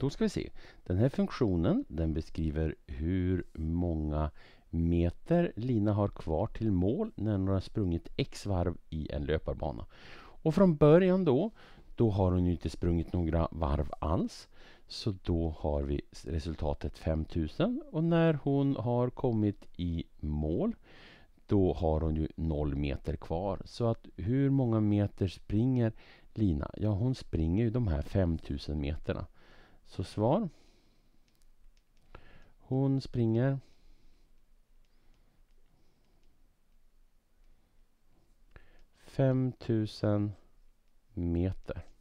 Då ska vi se. Den här funktionen, den beskriver hur många meter Lina har kvar till mål när hon har sprungit x varv i en löparbana. Och från början då har hon ju inte sprungit några varv alls. Så då har vi resultatet 5000. Och när hon har kommit i mål, då har hon ju 0 meter kvar. Så att hur många meter springer Lina? Ja, hon springer ju de här 5000 meterna. Så svar. Hon springer 5000 meter.